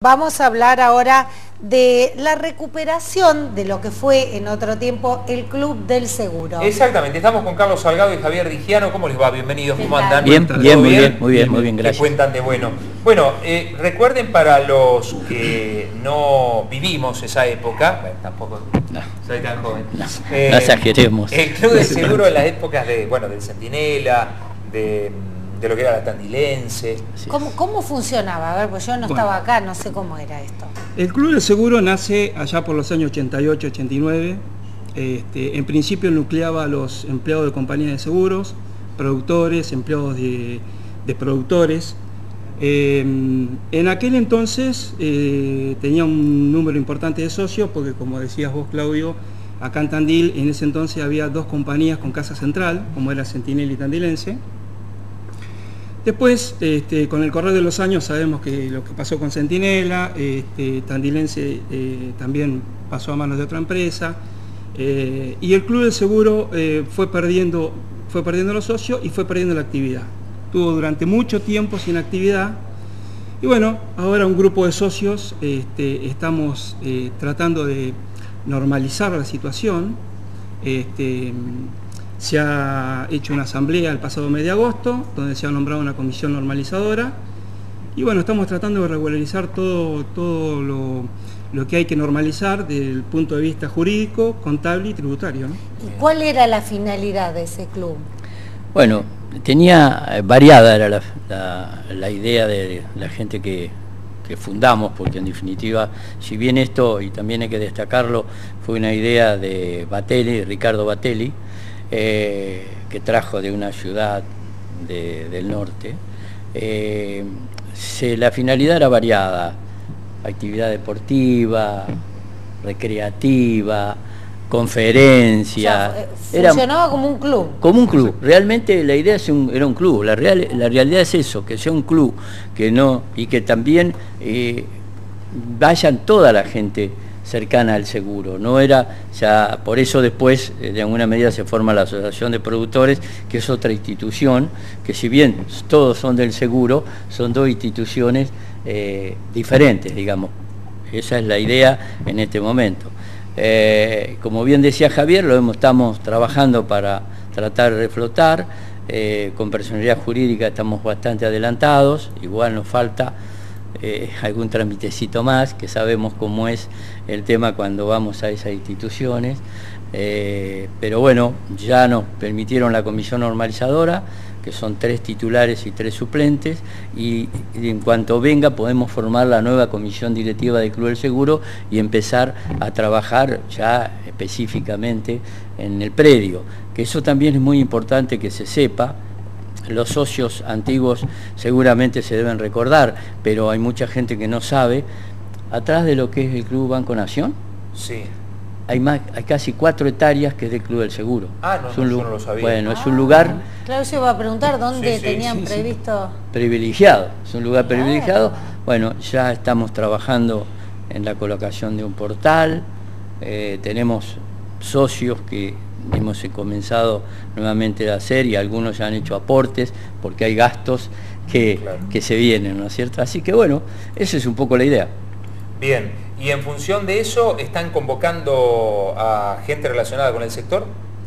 Vamos a hablar ahora de la recuperación de lo que fue en otro tiempo el Club del Seguro. Exactamente, estamos con Carlos Salgado y Javier Digiano. ¿Cómo les va? Bienvenidos, ¿cómo andan? Bien, muy bien, gracias. ¿Qué cuentan de bueno? Bueno, recuerden para los que no vivimos esa época, bueno, tampoco soy tan joven. No exageremos. El Club del Seguro en las épocas de, bueno, del Centinela, de lo que era la Tandilense. Sí. ¿Cómo funcionaba? A ver, pues yo no estaba acá, no sé cómo era esto. El Club del Seguro nace allá por los años 88, 89. En principio nucleaba a los empleados de compañías de seguros, productores, empleados de productores. En aquel entonces tenía un número importante de socios, porque como decías vos, Claudio, acá en Tandil en ese entonces había dos compañías con casa central, como era Centinela y Tandilense. Después, con el correr de los años, sabemos que lo que pasó con Centinela, Tandilense también pasó a manos de otra empresa, y el Club del Seguro fue perdiendo los socios y fue perdiendo la actividad. Estuvo durante mucho tiempo sin actividad, y bueno, ahora un grupo de socios estamos tratando de normalizar la situación. Se ha hecho una asamblea el pasado mes de agosto, donde se ha nombrado una comisión normalizadora. Y bueno, estamos tratando de regularizar todo lo que hay que normalizar desde el punto de vista jurídico, contable y tributario, ¿no? ¿Y cuál era la finalidad de ese club? Bueno, tenía variada era la idea de la gente que fundamos, porque en definitiva, si bien esto, y también hay que destacarlo, fue una idea de Batelli, Ricardo Batelli, que trajo de una ciudad del norte. La finalidad era variada: actividad deportiva, recreativa, conferencias. O sea, funcionaba como un club. Como un club. Realmente la idea era un club. La realidad es eso, que sea un club, y que también vayan toda la gente cercana al seguro. No era, ya por eso después de alguna medida se forma la Asociación de Productores, que es otra institución, que si bien todos son del seguro, son dos instituciones diferentes, digamos. Esa es la idea en este momento. Como bien decía Javier, estamos trabajando para tratar de reflotar. Con personalidad jurídica estamos bastante adelantados, igual nos falta algún tramitecito más, que sabemos cómo es el tema cuando vamos a esas instituciones, pero bueno, ya nos permitieron la comisión normalizadora, que son 3 titulares y 3 suplentes, y en cuanto venga podemos formar la nueva comisión directiva del Club del Seguro y empezar a trabajar ya específicamente en el predio, que eso también es muy importante que se sepa. Los socios antiguos seguramente se deben recordar, pero hay mucha gente que no sabe. Atrás de lo que es el Club Banco Nación, sí, hay casi 4 hectáreas que es del Club del Seguro. Ah, no, yo no lo sabía. Bueno, es un lugar... Claro, yo iba a preguntar dónde tenían previsto... Privilegiado, es un lugar privilegiado. Bueno, ya estamos trabajando en la colocación de un portal, tenemos socios que hemos comenzado nuevamente a hacer, y algunos ya han hecho aportes porque hay gastos que se vienen, ¿no es cierto? Así que bueno, esa es un poco la idea. Bien, y en función de eso, ¿están convocando a gente relacionada con el sector?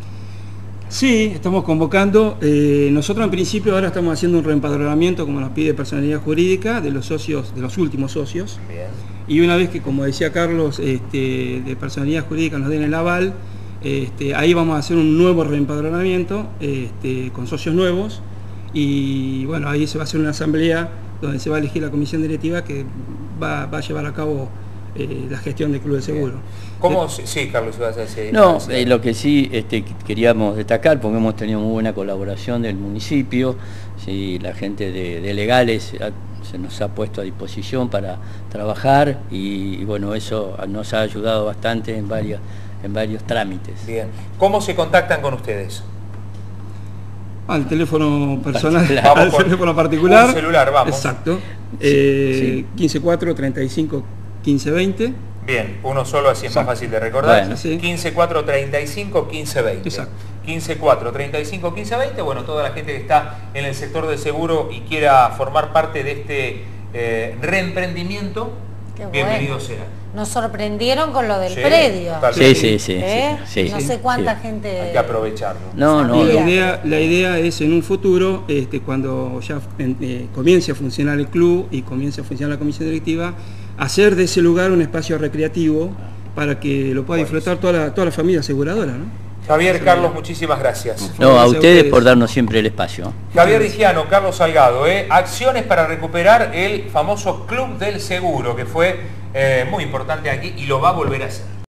Sí, estamos convocando. Nosotros en principio ahora estamos haciendo un reempadronamiento, como nos pide personalidad jurídica, de los socios, de los últimos socios. Bien. Y una vez que, como decía Carlos, de personalidad jurídica nos den el aval, ahí vamos a hacer un nuevo reempadronamiento con socios nuevos, y bueno, ahí se va a hacer una asamblea donde se va a elegir la comisión directiva que va a llevar a cabo la gestión del Club de Seguro. ¿Cómo? Sí, Carlos, ibas a decir. No, lo que sí queríamos destacar, porque hemos tenido muy buena colaboración del municipio, sí, la gente de legales se nos ha puesto a disposición para trabajar, y bueno, eso nos ha ayudado bastante en varios trámites. Bien. ¿Cómo se contactan con ustedes? Al teléfono personal, al teléfono particular. Un celular, vamos. Exacto. Sí. 154 35 15 20. Bien, uno solo, así es más fácil de recordar. Bueno, sí. 154 35 15 20. Exacto. 154 35 15 20. Bueno, toda la gente que está en el sector del seguro y quiera formar parte de este reemprendimiento, Qué bienvenido bueno. sea. Nos sorprendieron con lo del Sí, predio. totalmente. Sí. No sé cuánta sí. gente... Hay que aprovecharlo. No, La idea es en un futuro, cuando ya comience a funcionar el club y comience a funcionar la comisión directiva, hacer de ese lugar un espacio recreativo para que lo pueda disfrutar toda la familia aseguradora, ¿no? Javier, Carlos, muchísimas gracias. No, a ustedes por darnos siempre el espacio. Javier Digiano, Carlos Salgado, acciones para recuperar el famoso Club del Seguro, que fue muy importante aquí y lo va a volver a hacer.